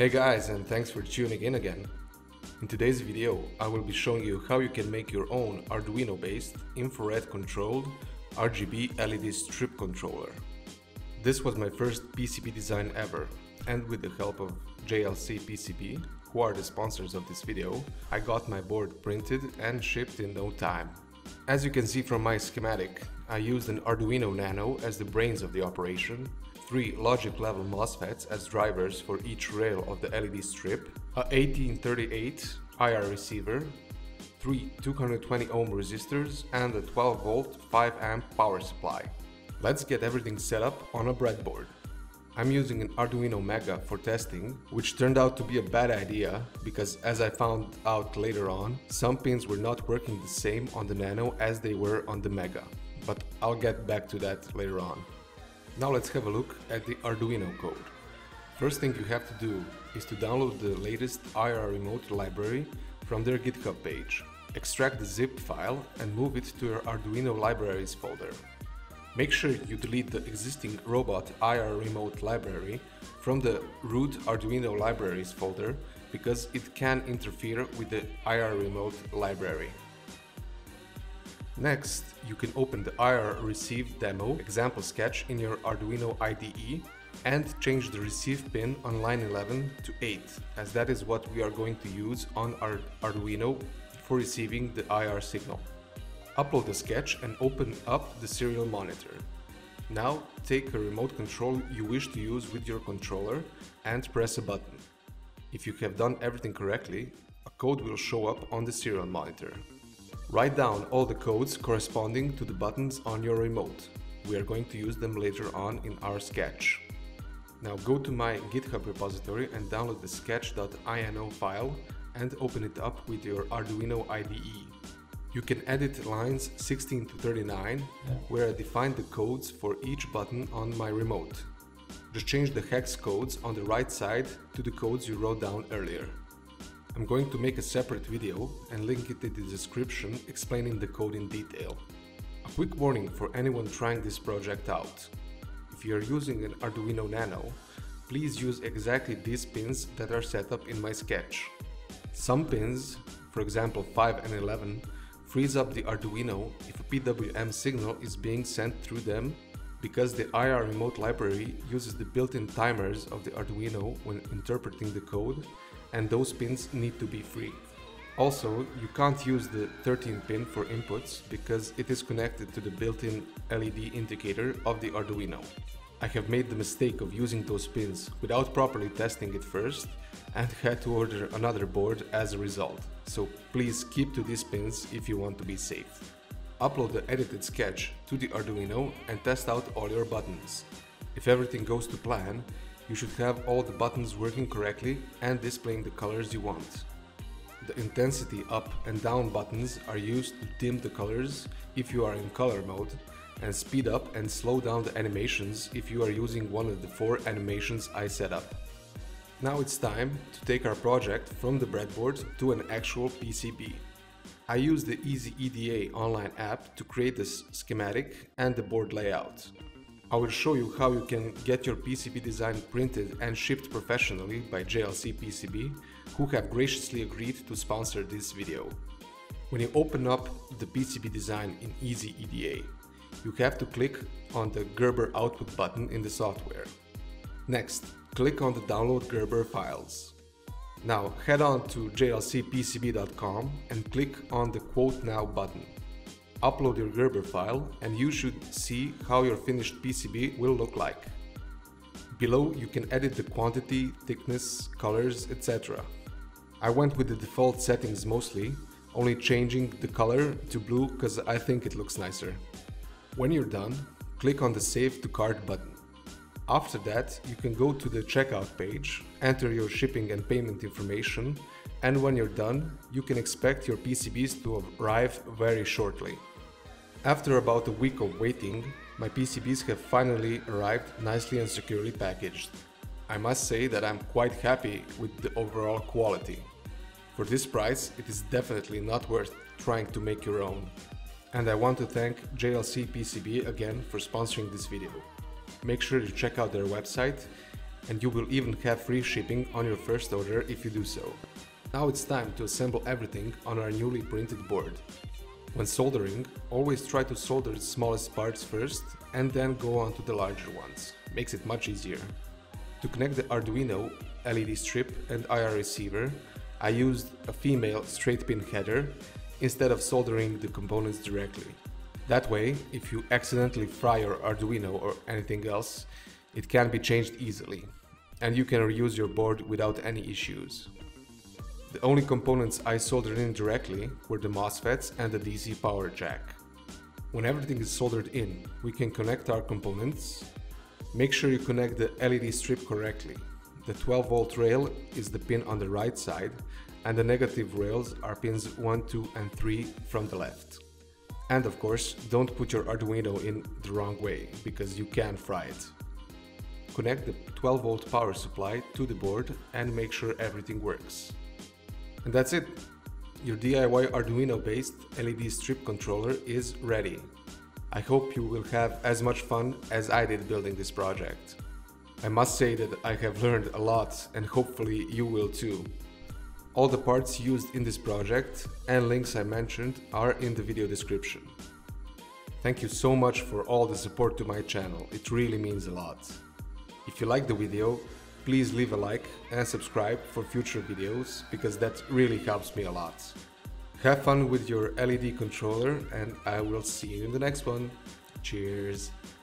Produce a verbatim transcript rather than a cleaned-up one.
Hey guys, and thanks for tuning in again. In today's video, I will be showing you how you can make your own Arduino-based infrared controlled R G B L E D strip controller. This was my first P C B design ever, and with the help of J L C P C B, who are the sponsors of this video, I got my board printed and shipped in no time. As you can see from my schematic, I used an Arduino Nano as the brains of the operation, three logic level MOSFETs as drivers for each rail of the L E D strip, a eighteen thirty-eight I R receiver, three two hundred twenty ohm resistors and a twelve volt five amp power supply. Let's get everything set up on a breadboard. I'm using an Arduino Mega for testing, which turned out to be a bad idea because, as I found out later on, some pins were not working the same on the Nano as they were on the Mega, but I'll get back to that later on. Now let's have a look at the Arduino code. First thing you have to do is to download the latest I R remote library from their GitHub page. Extract the zip file and move it to your Arduino libraries folder. Make sure you delete the existing robot I R remote library from the root Arduino libraries folder because it can interfere with the I R remote library. Next, you can open the I R receive demo example sketch in your Arduino I D E and change the receive pin on line eleven to eight, as that is what we are going to use on our Arduino for receiving the I R signal. Upload the sketch and open up the serial monitor. Now take a remote control you wish to use with your controller and press a button. If you have done everything correctly, a code will show up on the serial monitor. Write down all the codes corresponding to the buttons on your remote. We are going to use them later on in our sketch. Now go to my GitHub repository and download the sketch.ini file and open it up with your Arduino I D E. You can edit lines sixteen to thirty-nine, where I defined the codes for each button on my remote. Just change the hex codes on the right side to the codes you wrote down earlier. I'm going to make a separate video and link it in the description explaining the code in detail. A quick warning for anyone trying this project out. If you are using an Arduino Nano, please use exactly these pins that are set up in my sketch. Some pins, for example five and eleven, freeze up the Arduino if a P W M signal is being sent through them because the I R remote library uses the built-in timers of the Arduino when interpreting the code, and those pins need to be free. Also, you can't use the thirteen pin for inputs because it is connected to the built-in L E D indicator of the Arduino. I have made the mistake of using those pins without properly testing it first and had to order another board as a result, so please keep to these pins if you want to be safe. Upload the edited sketch to the Arduino and test out all your buttons. If everything goes to plan, you should have all the buttons working correctly and displaying the colors you want. The intensity up and down buttons are used to dim the colors if you are in color mode, and speed up and slow down the animations if you are using one of the four animations I set up. Now it's time to take our project from the breadboard to an actual P C B. I use the Easy E D A online app to create this schematic and the board layout. I will show you how you can get your P C B design printed and shipped professionally by J L C P C B, who have graciously agreed to sponsor this video. When you open up the P C B design in Easy E D A, you have to click on the Gerber output button in the software. Next, click on the download Gerber files. Now head on to J L C P C B dot com and click on the Quote Now button. Upload your Gerber file and you should see how your finished P C B will look like. Below you can edit the quantity, thickness, colors, et cetera. I went with the default settings mostly, only changing the color to blue because I think it looks nicer. When you're done, click on the Save to Cart button. After that, you can go to the checkout page, enter your shipping and payment information, and when you're done, you can expect your P C Bs to arrive very shortly. After about a week of waiting, my P C Bs have finally arrived nicely and securely packaged. I must say that I'm quite happy with the overall quality. For this price, it is definitely not worth trying to make your own. And I want to thank J L C P C B again for sponsoring this video. Make sure to check out their website and you will even have free shipping on your first order if you do so. Now it's time to assemble everything on our newly printed board. When soldering, always try to solder the smallest parts first and then go on to the larger ones. Makes it much easier. To connect the Arduino L E D strip and I R receiver, I used a female straight pin header instead of soldering the components directly. That way, if you accidentally fry your Arduino or anything else, it can be changed easily, and you can reuse your board without any issues. The only components I soldered in directly were the MOSFETs and the D C power jack. When everything is soldered in, we can connect our components. Make sure you connect the L E D strip correctly. The twelve volt rail is the pin on the right side, and the negative rails are pins one, two and three from the left. And of course, don't put your Arduino in the wrong way, because you can fry it. Connect the twelve volt power supply to the board and make sure everything works. And that's it! Your D I Y Arduino based L E D strip controller is ready. I hope you will have as much fun as I did building this project. I must say that I have learned a lot, and hopefully you will too. All the parts used in this project and links I mentioned are in the video description. Thank you so much for all the support to my channel, it really means a lot. If you like the video, please leave a like and subscribe for future videos, because that really helps me a lot. Have fun with your L E D controller, and I will see you in the next one. Cheers!